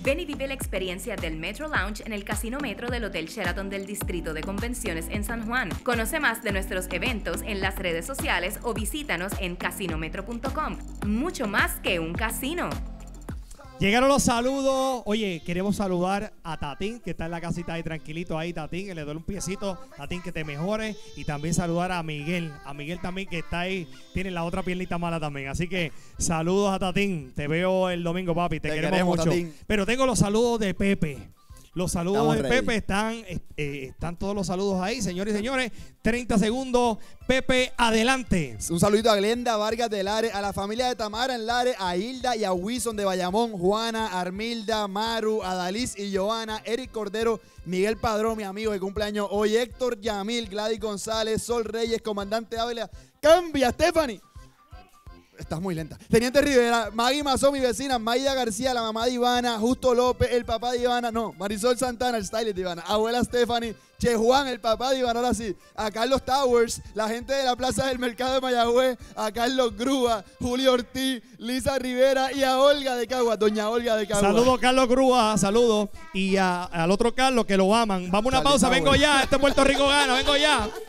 Ven y vive la experiencia del Metro Lounge en el Casino Metro del Hotel Sheraton del Distrito de Convenciones en San Juan. Conoce más de nuestros eventos en las redes sociales o visítanos en casinometro.com. Mucho más que un casino. Llegaron los saludos. Oye, queremos saludar a Tatín, que está en la casita ahí tranquilito ahí, Tatín, que le doy un piecito. Tatín, que te mejore. Y también saludar a Miguel. A Miguel también, que está ahí, tiene la otra piernita mala también. Así que saludos a Tatín. Te veo el domingo, papi. Te queremos mucho. Tatín. Pero tengo los saludos de Pepe. Los saludos de Pepe están todos los saludos ahí, señores y señores. 30 segundos. Pepe, adelante. Un saludito a Glenda Vargas de Lares, a la familia de Tamara en Lares, a Hilda y a Wilson de Bayamón, Juana, Armilda, Maru, Adaliz y Joana, Eric Cordero, Miguel Padrón, mi amigo de cumpleaños hoy, Héctor Yamil, Gladys González, Sol Reyes, Comandante Ávila. ¡Cambia, Stephanie! Estás muy lenta. Teniente Rivera, Maggie Mazó, mi vecina, Maida García, la mamá de Ivana, Justo López, el papá de Ivana, no, Marisol Santana, el stylist de Ivana, abuela Stephanie, Che Juan, el papá de Ivana, ahora sí, a Carlos Towers, la gente de la Plaza del Mercado de Mayagüez, a Carlos Grúa, Julio Ortiz, Lisa Rivera y a Olga de Cagua, doña Olga de Cagua. Saludos Carlos Grúa, saludos. Y al otro Carlos que lo aman. Vamos a una pausa, vengo ya, este Puerto Rico gana, vengo ya.